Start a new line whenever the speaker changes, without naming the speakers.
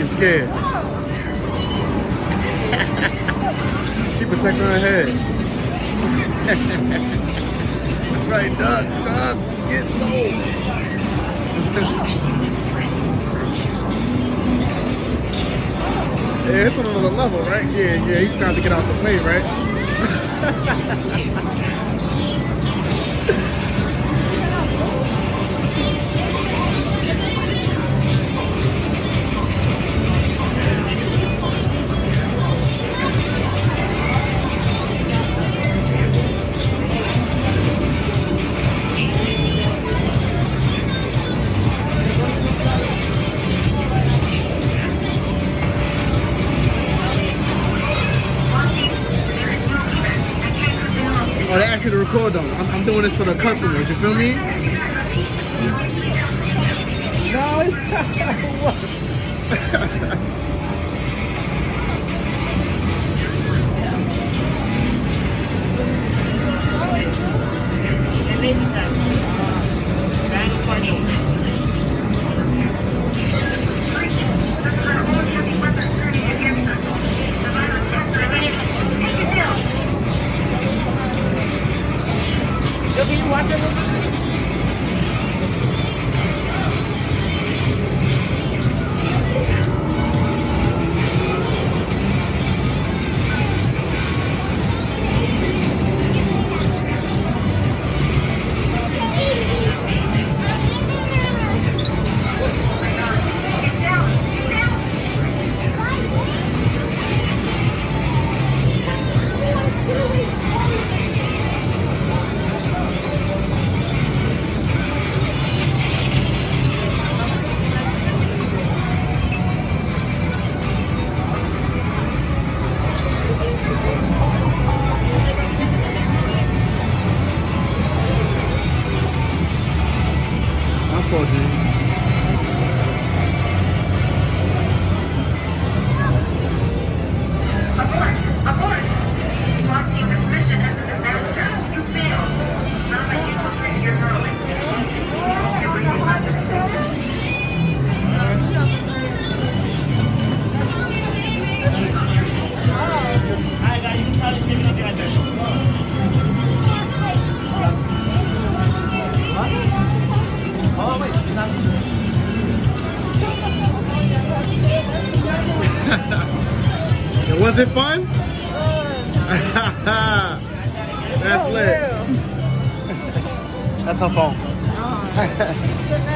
She's scared. She protecting her head. That's right, duck, duck, get low. Yeah, it's on another level, right? Yeah, he's trying to get out the way, right? Oh, they asked me to record them. I'm doing this for the customers, you feel me? No, it's not. Was it fun? That's lit. That's her phone.